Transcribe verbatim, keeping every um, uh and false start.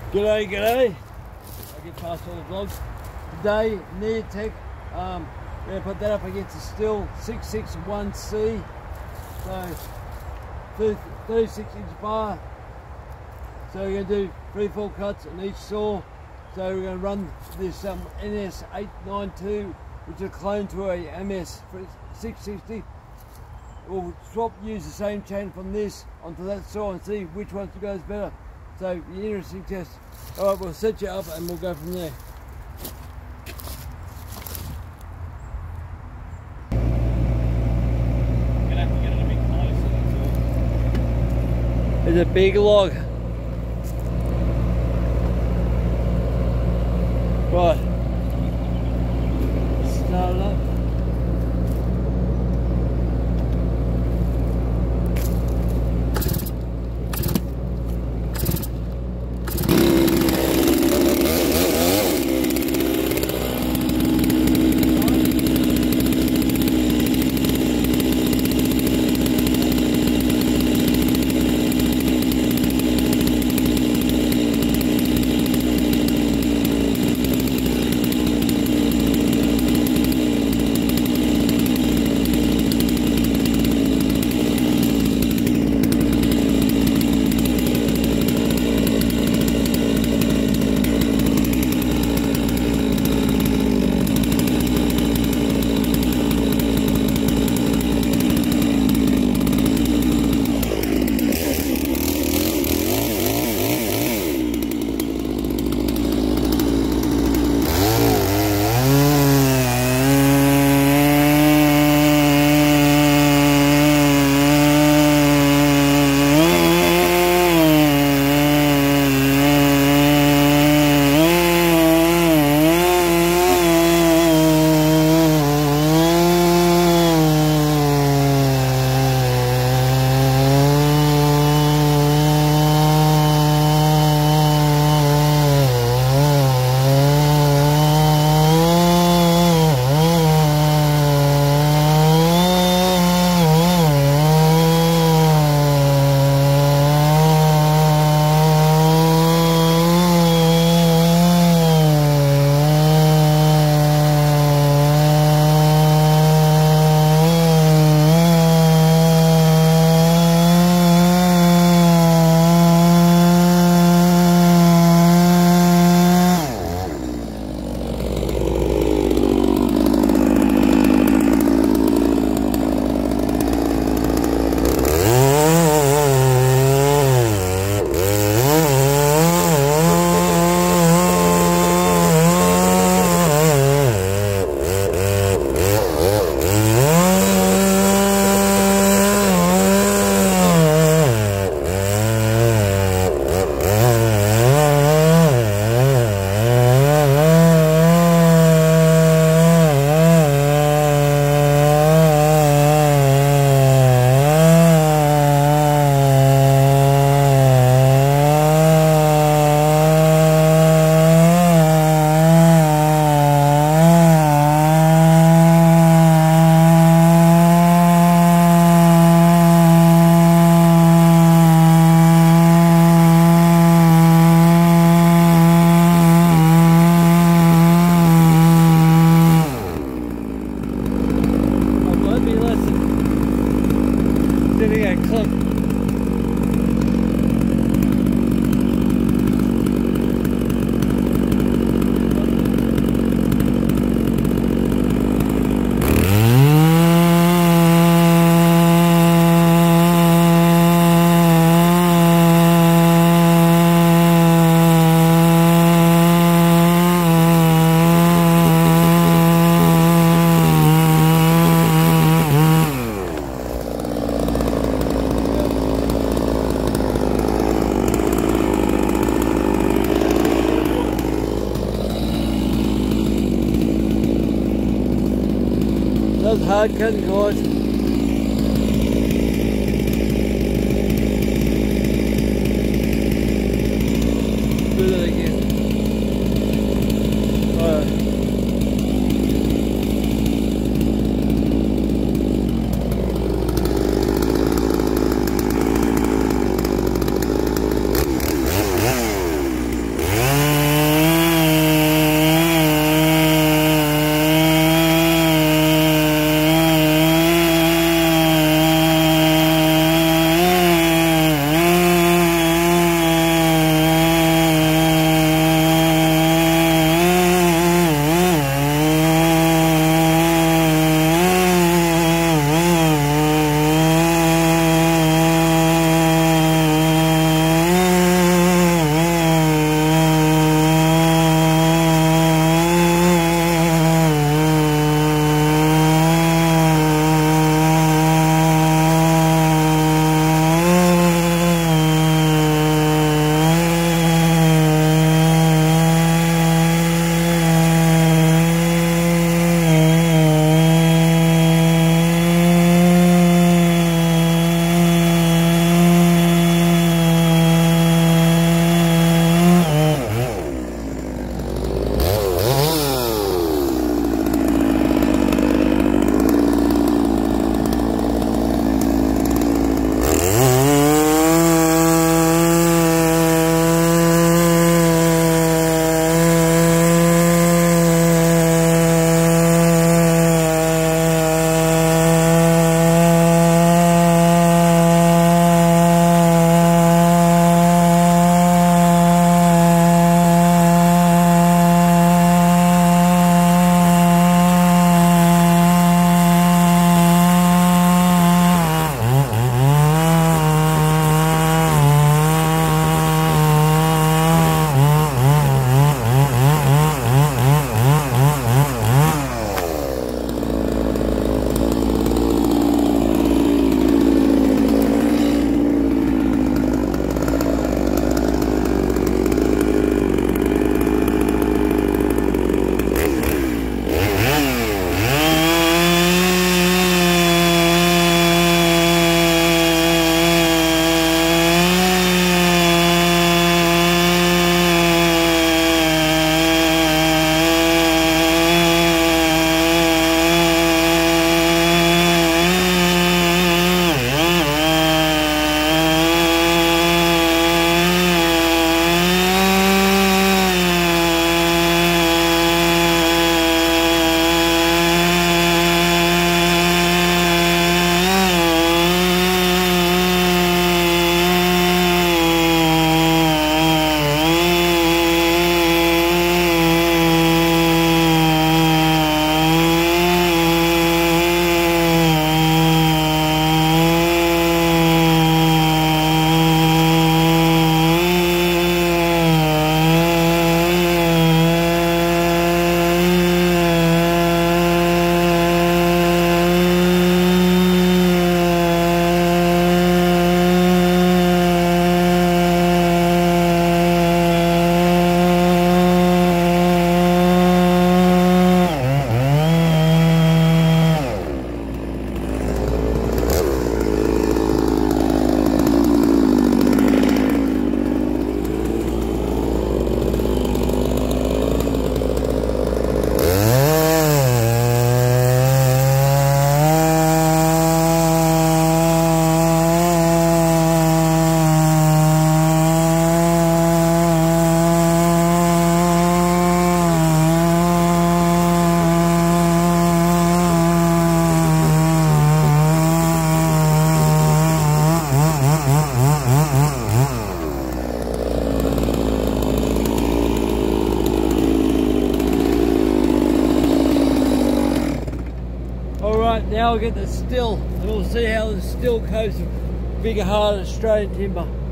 G'day, g'day. I get past all the vlogs. Today, Neotech, um, we're going to put that up against the Stihl six six one C. So, thirty-six inch bar. So we're going to do three full cuts on each saw. So we're going to run this um, N S eight ninety-two, which is a clone to a M S six sixty. We'll swap, use the same chain from this onto that saw and see which one goes better. So, the interesting test. Alright, we'll set you up and we'll go from there. Gonna have to get it a bit closer, that's all. It's a big log. Right. Start it up. That's hard cutting, guys. Do that again. Alright. Alright, now I'll get the still, and we'll see how the still coats bigger, harder Australian timber.